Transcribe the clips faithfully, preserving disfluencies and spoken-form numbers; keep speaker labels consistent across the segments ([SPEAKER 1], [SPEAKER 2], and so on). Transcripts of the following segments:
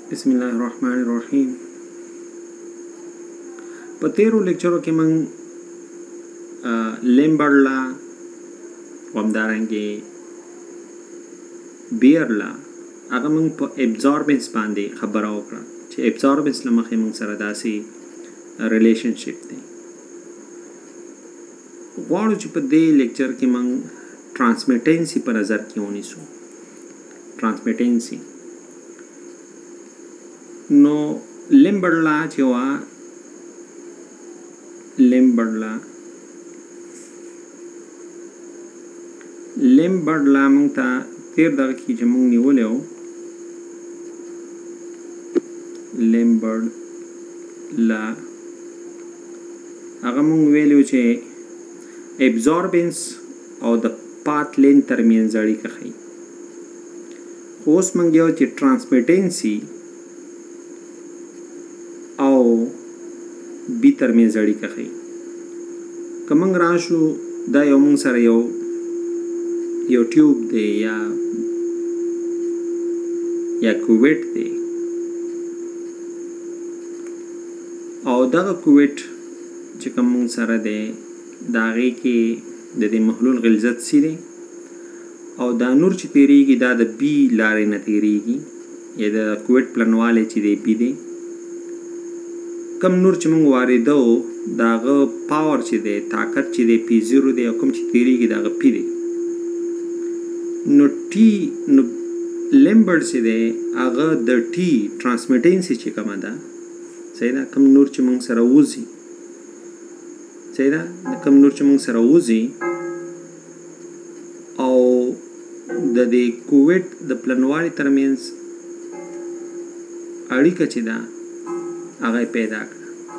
[SPEAKER 1] बिस्मिल्लाहिर्रहमानिर्रहीम। په تیرو لیکچرو کې موږ لیمبرډ لا او همدارنګې بیر لا هغه موږ په ابزاربنس باندې خبره وکړه چې ابزاربنس له مخې موږ سره داسې ریلیشنشپ دی. غواړو چې په دې لیکچر کې موږ ټرانسمیټنسي په نظر کې ونیسو. ټرانسمیټنسي نو لیمبرډ لا چې وا لیمبرډ لا لیمبرډ لا موږ ته تیر دغه کې چې موږ نیولی و لیمبرډ لا هغه موږ ویلو چې ابزاربنس او د پات لین ترمنځ اړیکه ښیي. خو اوس موږ یو چې ټرانسمیټنسي او بي ترمنځ اړیکه ښیي. که موږ راشو دا یو موږ سره یو یو ټیوب دی یا یا کوویټ دی او دغه کوویټ چې کوم موږ سره دی د هغې کې د دې محلول غلظت سی دی او دا نور چې تیریږي دا د بي لارې نه تیریږي یا د کوویټ پلنوالی چې دی بي دی. کم نور چې موږ واردو د هغه پاور چې دی طاقت چې دی پی زیرو دی او کوم چې تیریږي د هغه پي دی. نو ټي نو لیمبرډ چې دی هغه د ټي ټرانسمیټنسي چې کومه ده صحیح ده کم نور چې موږ سره وځي صحیح ده کم نور چې موږ سره وځي او د دې کوویټ د پلنوالي ترمنځ اړیکه چې ده هغه پیدا کړه.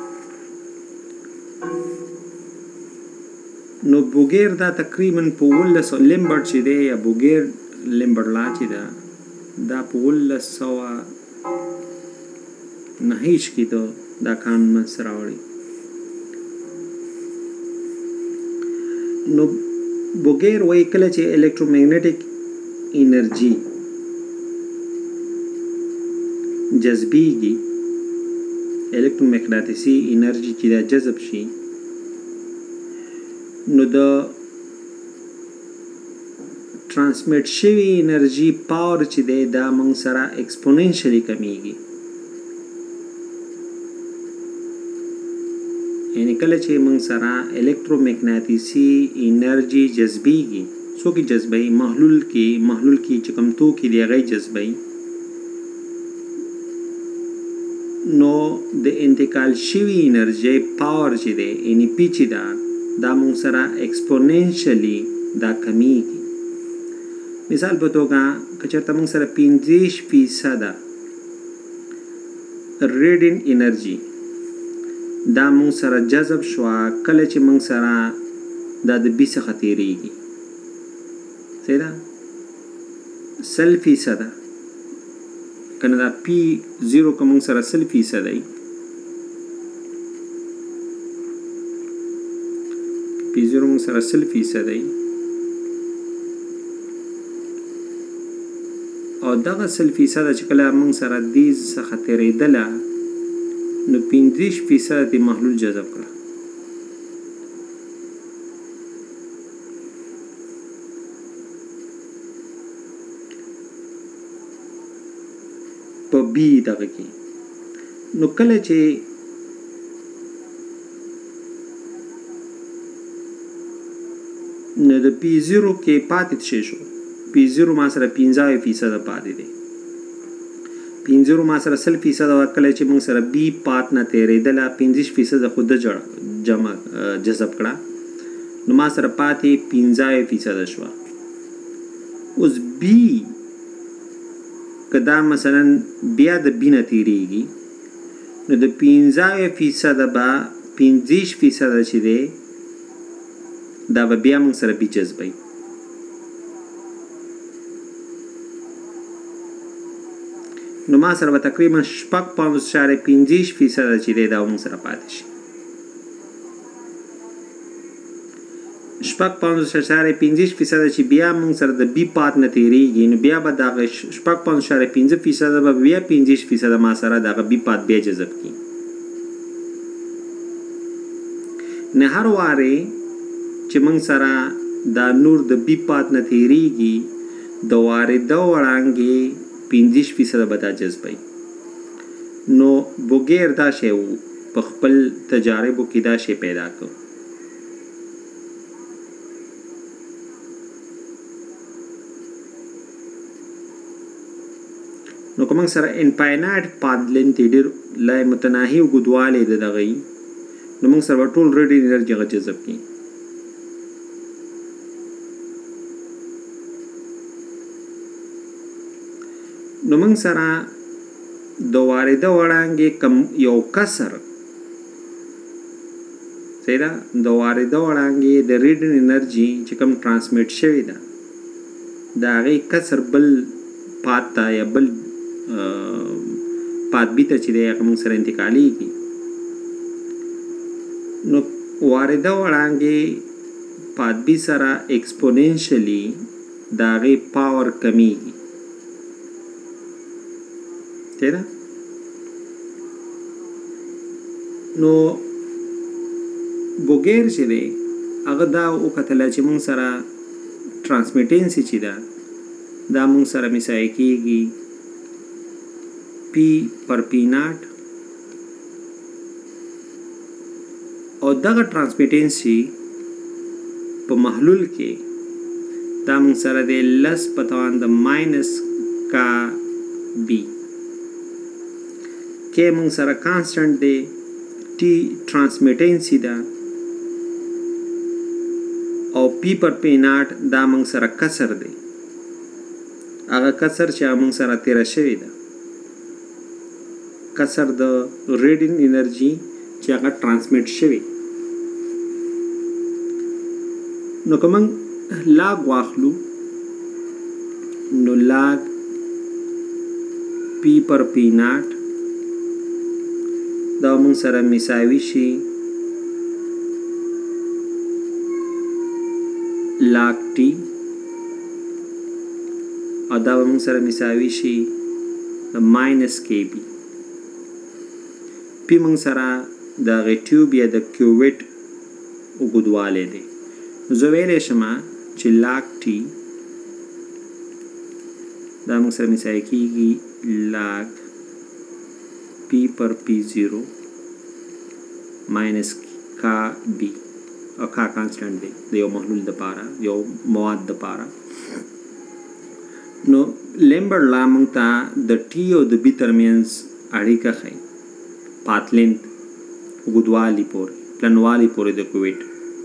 [SPEAKER 1] نو بوګیر دا تقریبا په اوولس سوه لیمبرډ چې دی یا بوګیر لیمبرډ لا چې ده دا په اوولس سوه نهه هیڅ کې ته دا قانون منځته راوړي. نو بوګیر وایي کله چې الکترومګنیټک انرژي جذبیږي الکترومغناطیسي انرژي چې دا جذب شي نو د ټرانسمیټ شوی انرژي پاور چې دی دا موږ سره ایکسپوننشلی کمیږي. یعنی کله چې موږ سره الکترومغناطیسي انرژي جذبیږي څوک جذبوي محلول کې محلول کې چې کوم توکي دی هغه جذبوي نو د انتقال شوی انرژي پاور چې دی یعنی پی چې ده دا موږ سره ایکسپوننشلی دا کمیږي. مثال په توګه که چېرته موږ سره پنځه فیصده ریډین انرژي دا موږ سره جذب شوه کله چې موږ سره دا د بي څخه تیریږي صحیح ده سل فیصده کنه دا پی زیرو که موږ سره سل فیصده ای پی زیرو موږ سره سل فیصده ای او دغه سل فیصده چې کله موږ سره دې څخه تیریدله نو پنځه فیصده د محلول جذب کړه. په بي دغه کې نو کله چې نو د پی زیرو کې پاتې شي شو پی زیرو ما سره پنځه فیصده پاتې دی پنځه زیرو ما سره سل فیصده کله چې موږ سره بي پات نه تیریدله پنځه فیصده خود جوړ جمع جذب کړه نو ما سره پاتې پنځه فیصده شوه. اوس بي که دا مثلا بیا د بي نه تیریږي نو د پنځه فیصده به پنځه فیصده چې دی دا به بیا موږ سره بي جذبوي. نو ما سره به تقریبا شپږ پنځوس اشاریه پنځه فیصده چې دی دا موږ سره پاتې شي. شپږ پنځوس اعشاریه پنځه فیصده چې بیا موږ سره د بي پات نه تیریږي نو بیا به دغه شپږ پنځوس اعشاریه پنځه فیصده به بیا پنځه فیصده ما سره دغه بي پات بیا جذب کړي. نه هر واره چې موږ سره دا نور د بي پات نه تیریږي د وارده وړانګې پنځه فیصده به دا جذبوي. نو بوګیر دا شی په خپل تجاربو کې دا شی پیدا کړ. نو کوم سره انفاینایټ پات لینث ډیر لای متناهي وګدواله د دغې نو موږ سره ټول ریډي انرژي غ جذب کی. نو موږ سره د وارده وړانګې کم یو کسر سیدا د وارده وړانګې د ریډي انرژي چې کوم ترانسمیټ شوی ده دا غي کسر بل پاتا یا بل پات بیته چې د موږ سره انتقالي کی. نو وارده وړانګې پات بي سره ایکسپوننشلی دا غي پاور کمیږي. تیرا نو بوګیر چې دی هغه دا وکتله چې موږ سره ترانسمیټنسي چې ده دا موږ سره مساوي کېږي پی پر پی ناټ او دغه ترانسمیټنسي په محلول کې دا موږ سره د لس په توان د ماینس کا بی کې موږ سره کانسټنټ دی ټي ترانسمیټنسي ده او پی پر پی ناټ دا موږ سره کسر دی هغه کسر چې موږ سره تیر شوی ده کسر د ریډینګ انرژي چې هغه ترانسمیټ شوی. نو کوم لاګ واخلو نو لاګ پی پر پی ناټ دا موږ سره مساوي شي لاګ ټي او دا موږ سره مساوي شي د ماینس کې بي. پی موږ سره د ټیوب یا د کیوبیټ وګدواله دی. زه ویلی شم چې لاګ ټي دا موږ سره مساوي کېږي لاګ پی پر پی زیرو ماینس کا بی او کا کانسټنټ دی د یو محلول د پاره یو مواد د پاره. نو لیمبر لا موږ ته د ټي او د بي ترمنځ اړیکه ښیي پات لینث وګدوالي پورې پلنوالي پورې د کویټ.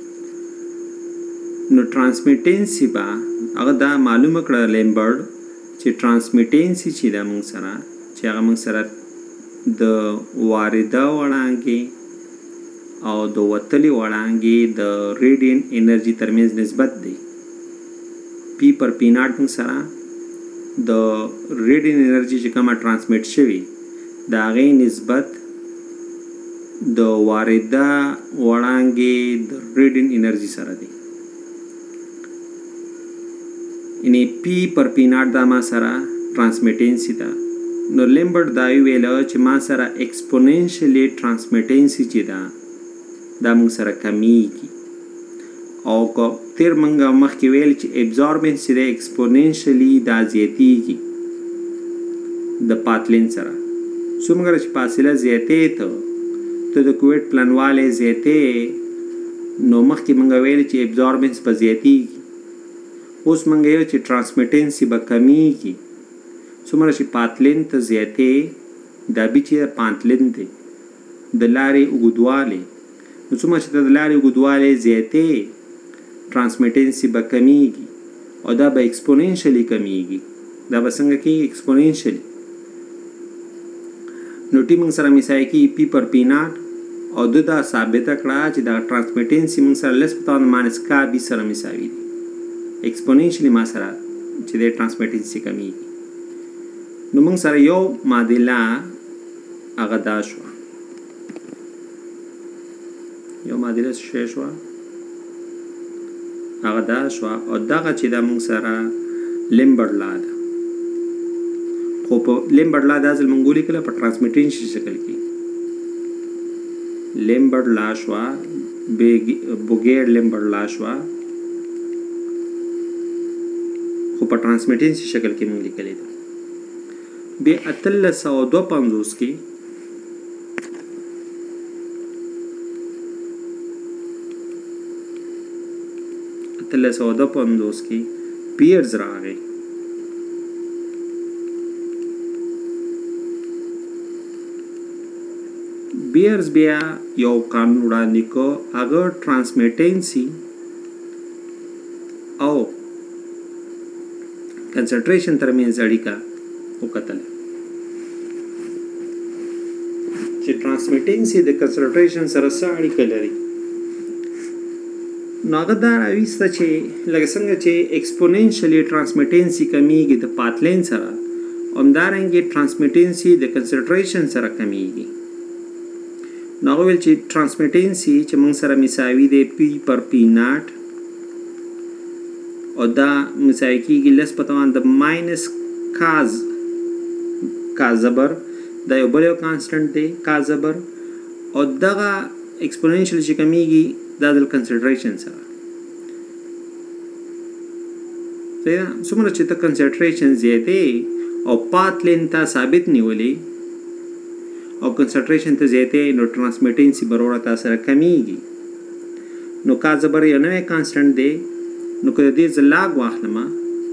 [SPEAKER 1] نو ترانسمیټنسي به هغه دا معلومه کړه لیمبرډ چې ترانسمیټنسي چې دا موږ سره چې هغه موږ سره د وارده وړانګې او د وتلې وړانګې د ریډینګ انرژي ترمنځ نسبت دی. پی پر پی ناټ موږ سره د ریډینګ انرژي چې کومه ترانسمیټ شوي د هغې نسبت د وارده وړانګې د ریډینګ انرژي سره دی. یعنی پی پر پی ناټ دا ما سره ترانسمیټنسي ده. نو لیمبرډ دا ویله چې ما سره ایکسپوننشلی ترانسمیټنسي چې ده دا موږ سره کمیږي او که تیر موږ مخکې ویل چې ابزاربنس چې دی ایکسپوننشلی دا زیاتیږي د پات لینث سره. څومره چې فاصله زیاتې ته ته د کویټ پلنوالی زیاتې نو مخکې موږ ویل چې ابزاربنس به زیاتیږي. اوس موږ ویل چې ترانسمیټنسي به کمیږي. څومره چې پات لینث زیاتې دا بي چې پات لینث دی د لارې اوږدوالی نو څومره چې د لارې اوږدوالی زیاتې ترانسمیټنسي به کمیږي او دا به ایکسپوننشلی کمیږي. دا به څنګه کېږي ایکسپوننشلی. نو ټي موږ سره مساوي کېږي پي پر پي ناټ او ده دا ثابته کړه چې دا ترانسمیټنسي موږ سره لس په توان ماینس کا بي سره مساوي دي. ایکسپوننشلی ما سره چې د ترانسمیټنسي کمیږي. نو موږ سره یو معادله هغه دا شوه یو معادله څه شوه هغه دا شوه او دغه چې دا موږ سره لیمبرډ لا ده خو په لیمبرډ لا دا ځل موږ ولیکله په ټرانسمیټنشي شکل کې لیمبرډ لا شوه بوګیر لیمبرډ لا شوه خو په ټرانسمیټنسي شکل کې موږ لیکلی ده بیا اتلس سوه دوه پنځوس کې اتلس سوه دوه پنځوس کې پیرز راغی بیرز بیا یو قانون وړاندې کو هغه ټرانسمیټنسي او کنسنټریشن ترمنځ اړیکه وکتله چې ټرانسمیټنسي د کنسنټریشن سره څه اړیکه لري نو هغه دا راویسته چې لکه څنګه چې ایکسپوننشلی ټرانسمیټنسي کمیږي د پاتلین سره همدارنګې ټرانسمیټنسي د کنسنټریشن سره کمیږي نو هغه ویل چې ټرانسمیټنسي چې موږ سره مساوي دی پی پر پی ناټ او دا مساوي کېږي لس په توان د ماینس کاز کا زبر دا یو بل یو کانسټنټ دی کا زبر او دغه ایکسپوننشل چې کمیږي دا د کنسنټریشن سره صحیح ده څومره چې ته کنسنټریشن زیاتې او پات لین ته ثابت نیولې او کنسنټریشن ته زیاتې نو ټرانسمیټنسي بروره تا سره کمیږي نو کا زبر یو نوی کانسټنټ دی نو که د دې زه لاګ واخلمه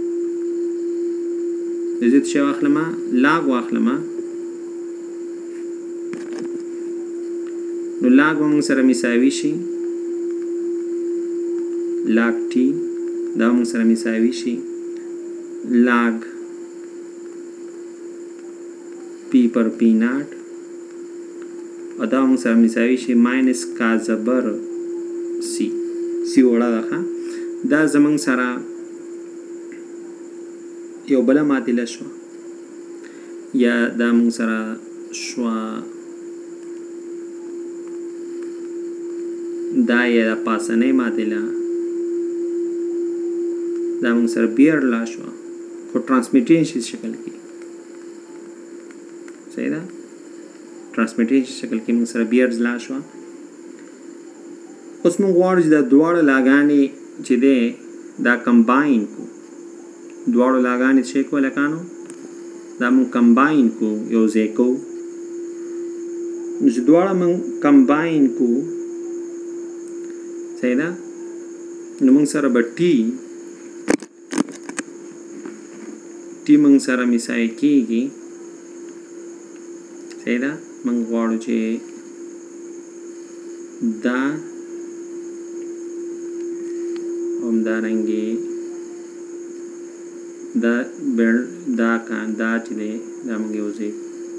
[SPEAKER 1] د دې څه واخلمه لاګ واخلمه نو لاګ به موږ سره مساوي شي لاګ ټي دا موږ سره مساوي شي لاګ پی پر پی ناټ او دا موږ سره مساوي شي ماینس کا زبر سی سی وړه ده دا زمونږ سره یو بله معادله شوه یا دا موږ سره شوه دا یا د پاسنۍ معادله دا موږ سره بیرډ لا شوه خو ټرانسمیټنشي شکل کې صحیح ده ټرانسمیټنشي شکل کې موږ سره بیرډ لا شوه اوس موږ غواړو چې دا دواړه لاګانې چې دی دا کمباین کو دواړو لاګانې څه کو لکانو دا موږ کمباین کو یو ځای کو نو چې دواړه موږ کمباین کو صحیح ده نو موږ سره به ټي ټي موږ سره مساوي کېږي صحیح ده موږ غواړو چې دا همدارنګې دا بیل دا کان دا چې دی دا موږ یو ځای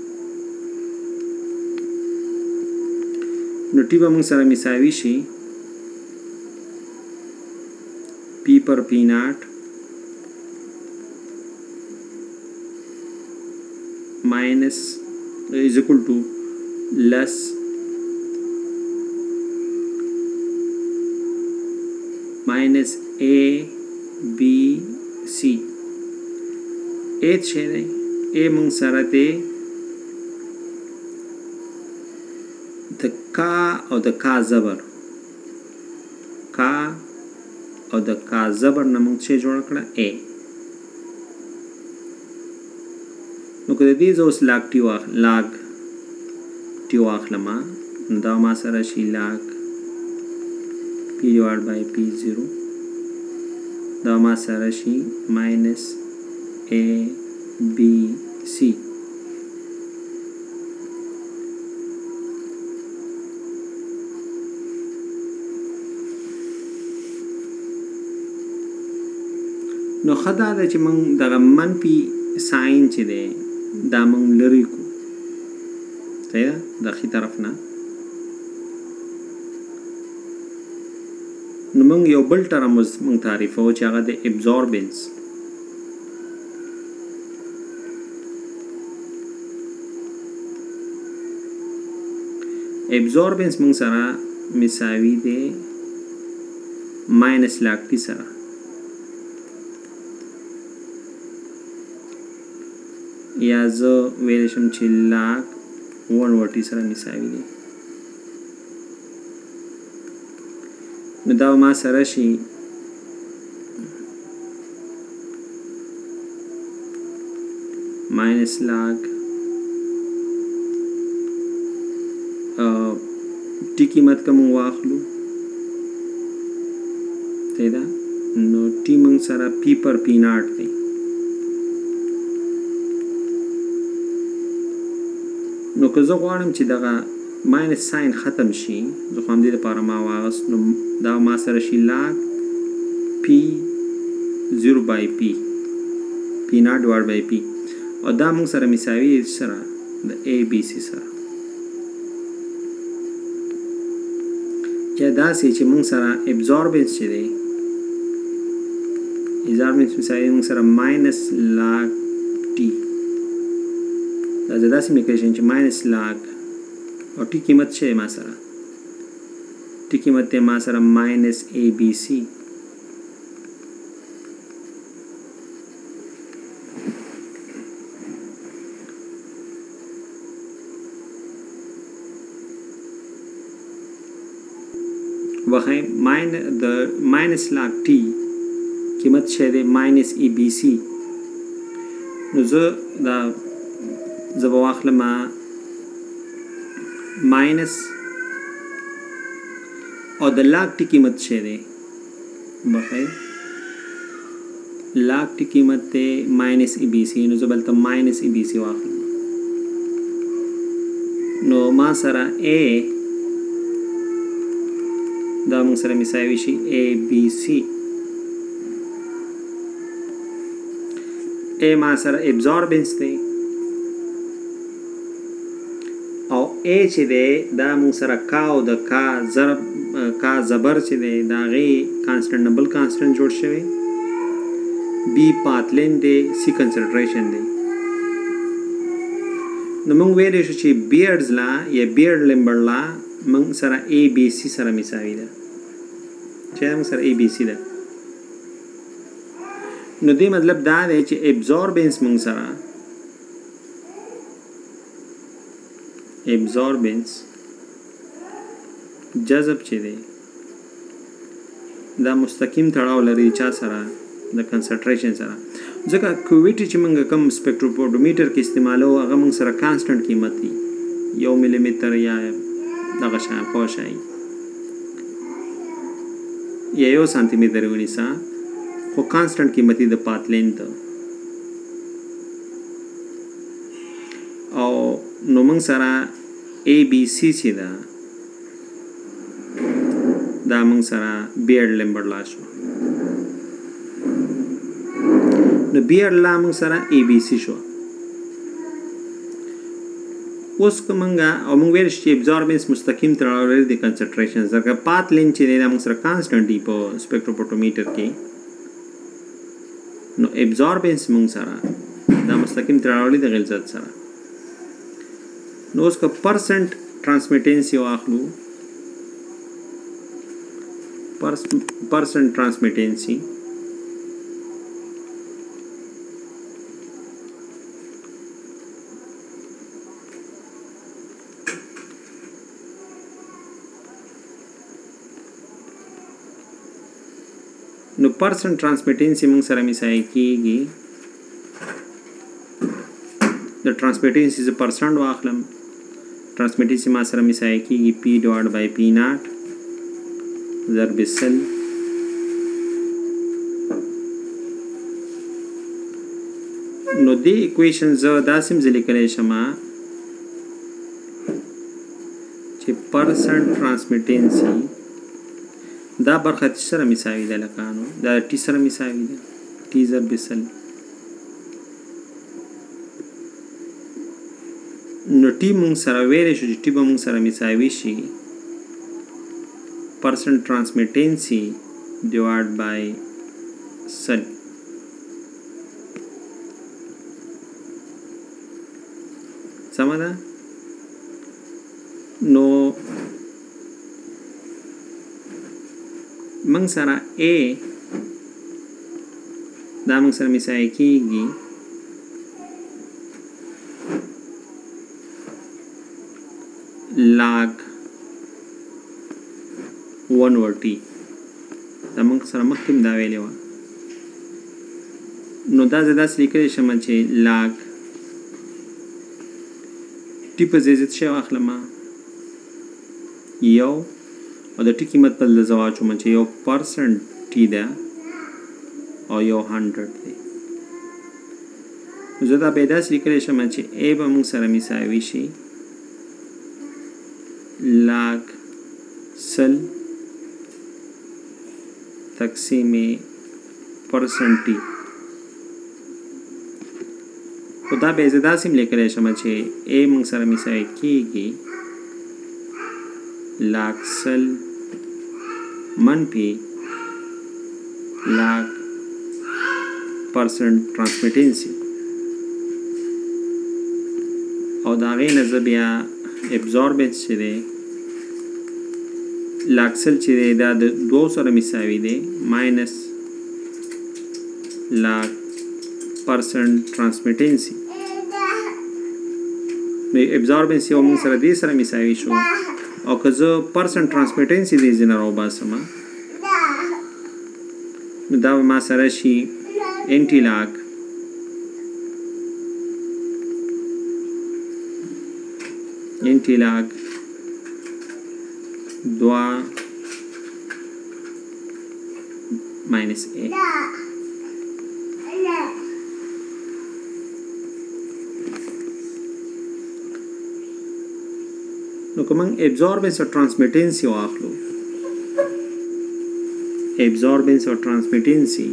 [SPEAKER 1] نو ټي به موږ سره مساوي شي پی پر پی ناټ ماینس is equal to less minus a b c a څه دی a موږ سره دی د کا او د کا زبر کا او د کا زبر نه موږ څه جوړ کړه a نو که د دې زه اوس لاګ ټي واخ لاګ ټي واخلمه دا ما سره شي لاګ پی ډیوایډ بای پی زیرو دا ما سره شي ماینس ا بی سی نو خدا دا چې موږ دغه منفي ساين چې دی دا موږ لري کو صحیح ده د ښي طرف نه نو موږ یو بل ټرم موږ تعریفوو چې هغه د ابزوربنس ابزوربنس موږ سره مساوي دی minus log टी सरा या ज वेरिएशन چې लाग वन ورټي سره مساوي دي نو دا ما سره شي माइनस लाग टी कीमत का मंग वाखलू तेदा नो टी मंग सारा पी पर पी नाट दे नो که زه غواړم چې دغه ماینس ساین ختم شي زه خو همدې لپاره ما واغست نو دا ما سره شي لاګ پی زیرو بای پی پی ناټ ډیوایډ بای پی او دا موږ سره مساوي سره د ای بی سی سره یا داسې چې موږ سره ابزوربنس چې دی ابزوربنس مساوي موږ سره ماینس لاګ ټي دا داسې میکریشن چې ماینس لاګ او ټي قیمت چې ما سره ټي قیمت ته ما سره ماینس ای بی سی वहाँ माइन द माइनस लाग टी कीमत छे दे माइनस ई बी सी नो ज दा जब वाखल मा माइनस और द लाग टी कीमत छे दे वहाँ लाग टी कीमत ते माइनस ई बी सी नो जब तो माइनस ई बी सी वाखल नो मा सरा ए دا موږ سره مساوي شي A B C A ما سره ابزوربنس دی او A چې دی دا موږ سره کا او د کا ضرب کا زبر چې دی دا غي کانسټنټ نمبر کانسټنټ جوړ شوی B پاتلین دی C کنسنټریشن دی نو موږ ویل شو چې بیرډز لا یا بیرډ لمبر لا موږ سره A B C سره مساوي ده چې موږ سره A B C ده نو دې مطلب دا دی چې ابزوربنس موږ سره ابزوربنس جذب چې دی دا مستقیم تړاو لري چا سره د کنسنټریشن سره ځکه کوویټي چې موږ کوم سپیکټروپوډومیټر کې استعمالو هغه موږ سره کانسټنټ قیمت دی یو ملي متر یا دغه شان پوښای یا یو سانتی متر ونیسا خو کانسټنټ قیمتي د پاتلین ته او نو موږ سره A B C چې دا دا موږ سره بیرډ لمبر لا شو نو بیرډ لا موږ سره A B C شو اوس کومنګا او موږ ویل چې ابزوربنس مستقیم تړاو لري د کنسنټریشن سره پات لین چې دا موږ سره کانسټنټ دی په سپیکټروپوټومیټر کې نو ابزوربنس موږ سره دا مستقیم تړاو لري د غلظت سره نو اوس کا پرسنټ ټرانسمیټنسي واخلو پرسنټ ټرانسمیټنسي نو پرسنٹ ټرانسمیټنسي موږ سره مساوي کیږي د ټرانسمیټنسي ز پرسنٹ واخلم ټرانسمیټنسي ما سره مساوي کیږي p ډیوایډ بای p ناٹ ضرب سل نو دی اکویشن ز داسم ز لیکلی شمه چې پرسنٹ ټرانسمیټنسي دا برخه تی سره مساوي ده لکانو دا ټي سره مساوي ده ټي ضرب سل نو ټي مونږ سره ویل شو چې ټي به مونږ سره مساوي شي پرسنٹ ټرانسمیټنسي ډیوایډ بای سل سمه ده نو موږ سره A دا موږ سره مساوي کېږي log one over T. دا موږ سره مخکې دا ویلې وه. نو دا زه داسې لیکلی شم چې log T په ځای زه څه شی واخلم یو او د ټي قیمت په دلته زه واچوم چې یو پرسنټ ټي ده او یو هنډرډ دی. زه دا به داسې لیکلی شم چې A به موږ سره مساوي شي log سل تقسیم پرسنټ ټي. خو دا به زه داسې لیکلی شم چې A موږ سره مساوي کېږي log سل منفي log پرسنټ ټرانسمیټنسي او د هغې نه زه بیا ابزاربنس چې دی log سل چې دی دا د دوو سره مساوي دی ماینس log پرسنټ ټرانسمیټنسي. نو ابزاربنس یو موږ سره دې سره مساوي شو او که زه پرسنټ ټرانسمیټنسي دې ځینه راوباسم نو دا به ما سره شي انټي لاګ انټي لاګ دوه ماینس A. نو که موږ ابزاربنس او ټرانسمیټنسي واخلو ابزاربنس او ټرانسمیټنسي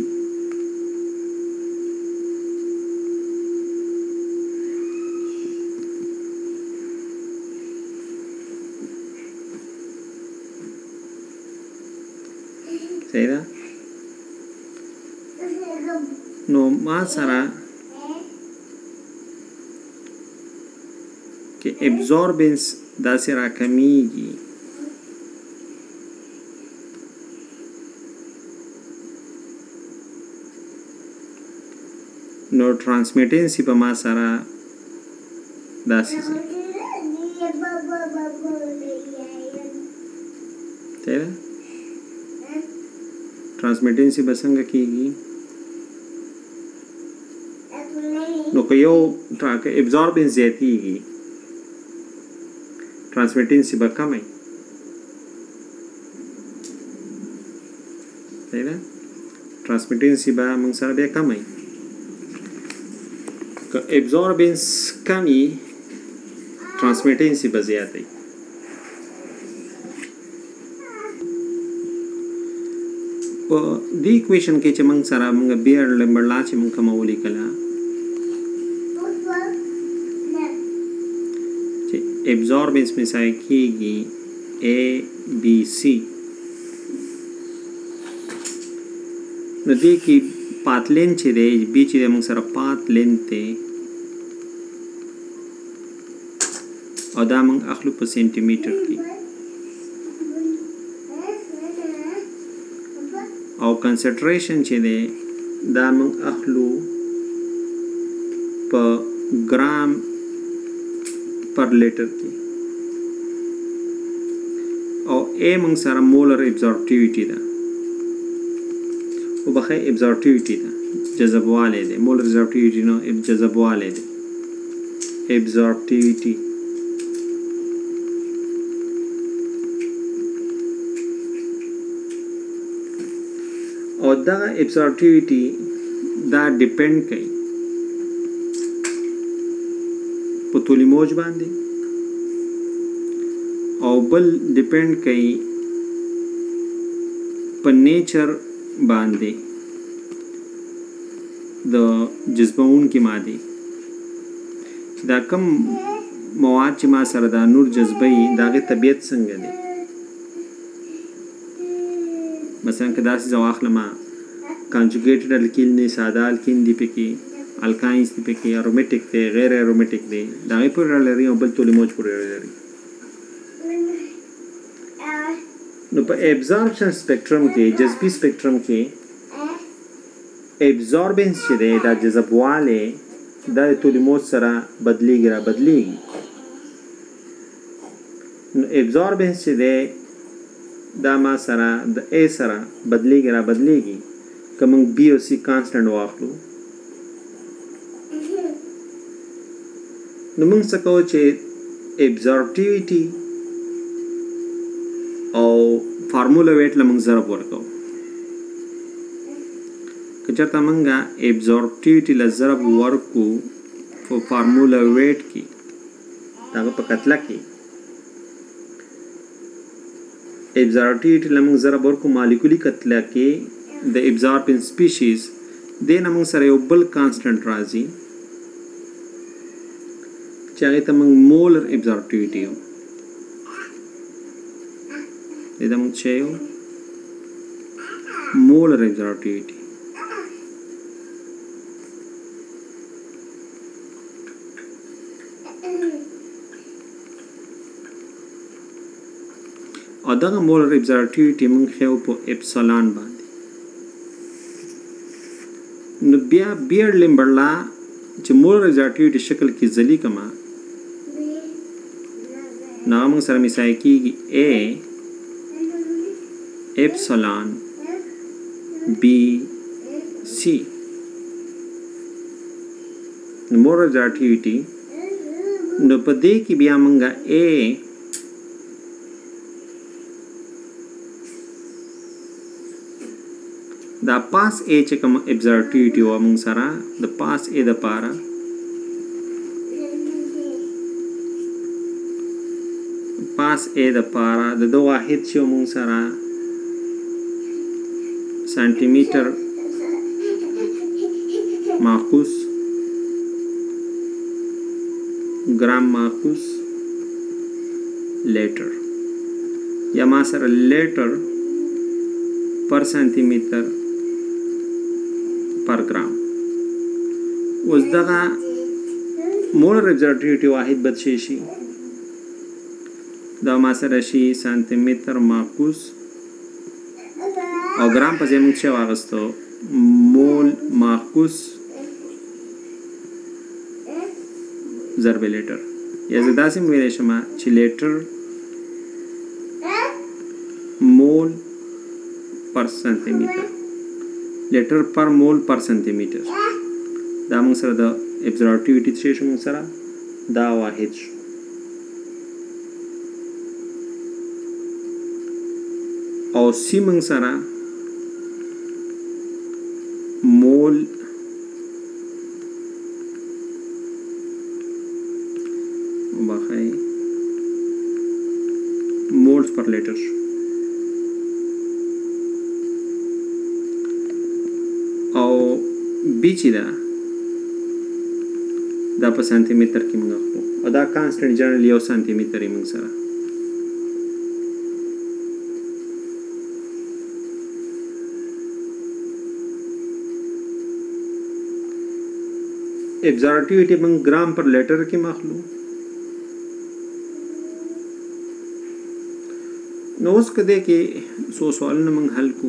[SPEAKER 1] صحیح ده. نو ما سره کې ابزاربنس داسې راکمیږي نو ټرانسمیټنسي په ما سره داسې ځي صحیح ده. ټرانسمیټنسي به څنګه کېږي نو که یو ابزاربنس زیاتېږي ट्रांसमिटेंसी به کمی صحیح ده. ट्रांसमिटेंसी به موږ سره بیا کمی که ابزاربنس کمی ट्रांसमिटेंसी به زیاتی. په دې اکویشن کې چې موږ سره موږ بیر لمبرلا چې موږ کوم ولیکله ابزاربنس مساوي کېږي A B C. نو دې کې پات لین چې دی B چې دی موږ سره پات لین دی او دا موږ اخلو په سینټي میټر کې او کنسنټریشن چې دی دا موږ اخلو په ګرام پر لیټر کې او A موږ سره مولر ابزاربټیویټي ده او بخې ابزاربټیویټي ده جذبواله ده مولر ابزاربټیویټي نو جذبواله ده ابزاربټیویټي او دا ابزاربټیویټي دا ډیپند کوي په طولي موج باندې او بل ډیپند کوي په نیچر باندې د جذبونکي ماده دا کم مواد چې ما سره دا نور جذبوي داغه طبیعت څنګه دی. مثلا که داسې زه واخلم کانجوګیټډ الکیل نه ساده الکین دی پکې الکاینز دی پکې ارومیټک دی غیر ارومیټک دی دا یې پورې لري او بل ټول موج پورې لري. نو په ابزاربشن سپیکټرم کې جذبي سپیکټرم کې ابزاربنس چې دی دا جذبواله دا د طول موج سره بدلیږي را بدلیږي نو ابزاربنس چې دی دا ما سره د ا سره بدلیږي را بدلیږي که موږ بی او سی کانسټنټ واخلو نو موږ څه کوو چې ابزاربټیویټي او فارمولا ویټ له موږ ضرب ورکو که چېرته موږ ابزاربټیویټي له ضرب ورکو په فارمولا ویټ کې د هغه په کتله کې ابزاربټیویټي له موږ ضرب ورکو مالیکولي کتله کې د ابزاربن سپیشیز دې نه موږ سره یو بل کانسټنټ راځي چې هغې ته موږ مولر ابزاربټیویټي یو دې ته موږ څه یو مولر ابزاربټیویټي او دغه مولر ابزاربټیویټي موږ ښیو په اپسلان باندې نو بیا بیړ لمبرلا چې مولر ابزاربټیویټي شکل کې ځلې کما نو موږ سره مثال کېږي A epsilon B C نو مولر ابزاربټیویټي نو په دې کې بیا موږ A دا پاس A چې کوم ابزاربټیویټي و موږ سره د پاس A د پاره پاس A د پاره د دو واحد چې موږ سره سانتي میټر ماخوذ ګرام ماخوذ لیټر یا ما سره لیټر پر سانتي میټر پر ګرام اوس دغه مولر ابزاربټیویټي واحد بد شي شي دا ما سره شي سانتي میټر ماخوذ او ګرام په ځای موږ څه واغستو مول ماخوذ ضرب لیټر یا زه داسې ویلی شم چې لیټر مول پر سانتي میټر لیټر پر مول پر سانتي میټر دا موږ سره د ابزاربټیویټي څه شو موږ سره دا واحد شو او سی موږ سره مول وبخښئ مولز پر لیټر شو او بی چې ده دا په سانتي میټر کې موږ اخلو او دا کانسټنټ جنرال یو سانتي میټر یې موږ سره ابزاربټیویټي موږ ګرام پر لیټر کې مخلو نو اوس کده کې سو سوالونه موږ حل کو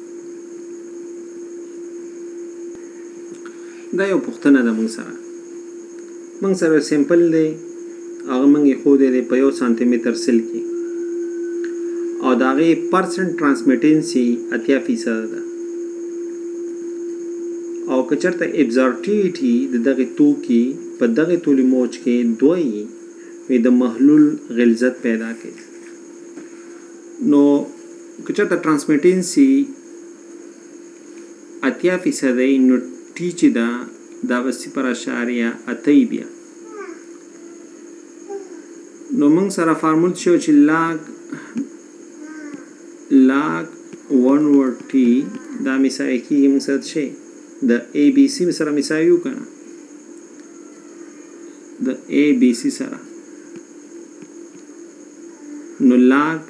[SPEAKER 1] دا یو پوښتنه ده موږ سره موږ سره سیمپل دی هغه موږ یې ښودی دی په یو سانتي میټر سل کې او د هغې پرسنټ ټرانسمیټنسي اتیا فیصده ده او که چېرته ابزاربټیویټي د دغې توکي په دغې طول موج کې دوه وي د محلول غلظت پیدا کوي نو که چېرته ټرانسمیټنسي اتیا فیصده یي نو ټي چې ده دا به صفر اشاریه اته یي بیا نو موږ سره فارمول شو چې لاګ لاګ ون ور ټي دا مساوي کېږي موږ سره شی د A B C سره مساوي یو که نه د A B C سره نو لاګ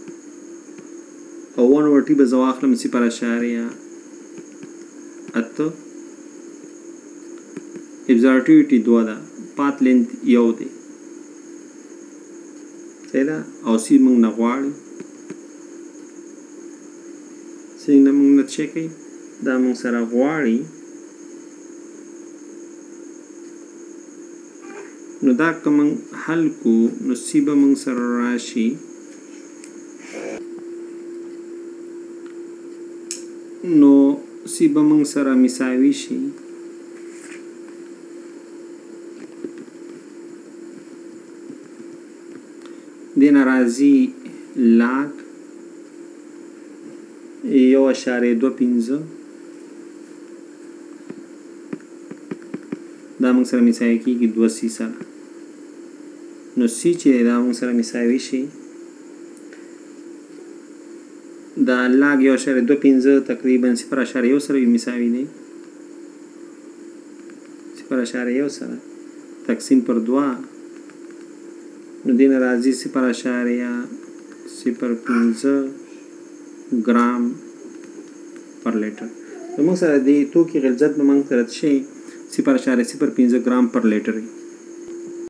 [SPEAKER 1] او ون ور ټي به زه واخلم صفر اشاریه اته ابزاربټیویټي دوه ده پات لینت یو دی صحیح ده او سی موږ نه غواړو شي کوي دا موږ سره غواړي نو دا که موږ حل کو نو سی به موږ سره راشي نو سی به موږ سره مساوي شي دین راځي لاګ یو اشاریه دوه پنځه دا موږ سره مساوي کېږي دوه سی سره نو سی چې دا موږ سره مساوي شي دا لاګ یو اشاریه دوه پنځه تقریبا صفر اشاریه یو سره مساوي دی صفر اشاریه یو سره تقسیم پر دوه نو دین راځي صفر اشاریه صفر پنځه ګرام پر لیټر نو موږ سره د توکي غلظت به موږ سره شي صفر اشاریه صفر پنځه ګرام پر لیټر